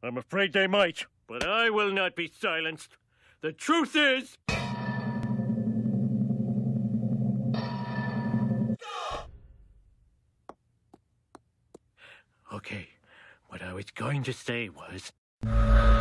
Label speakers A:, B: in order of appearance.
A: I'm afraid they might, but I will not be silenced. The truth is... Okay, what I was going to say was...